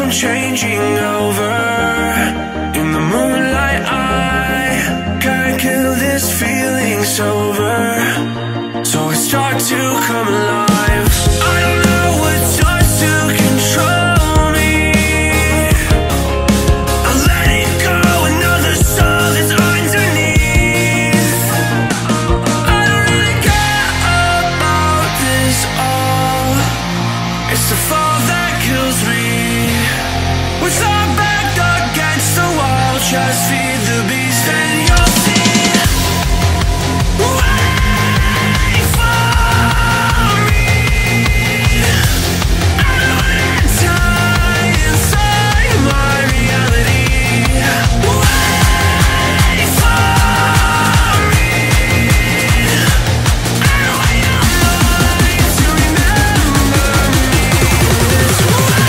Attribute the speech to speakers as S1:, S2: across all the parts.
S1: room changing over. In the moonlight I can't kill this feeling sober, so I start to come alive. I don't know what starts to control me. I let it go, another soul that's underneath. I don't really care about this all. It's the fall that kills me. With our back against the wall, just feed the beast and you'll see. Wait for me. I don't wanna die inside my reality. Wait for me. I don't want your mind to remember me this way.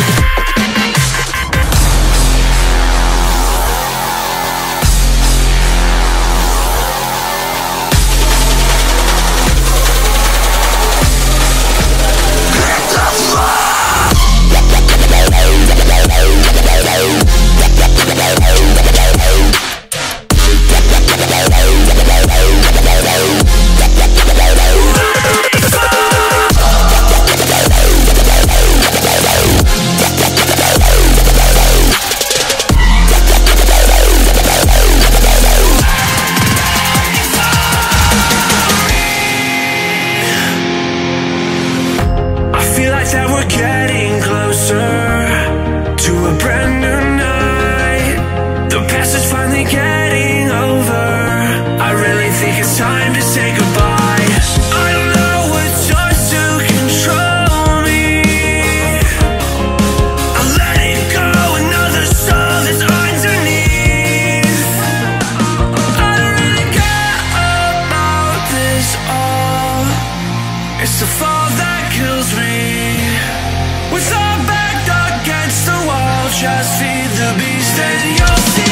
S1: That we're getting closer to a brand new night. The past is finally getting over. I really think it's time to say goodbye. I don't know what starts to control me. I let it go, another soul that's underneath. I don't really care about this all. It's the fall that kills me. With our back against the wall, just feed the beast and you'll see.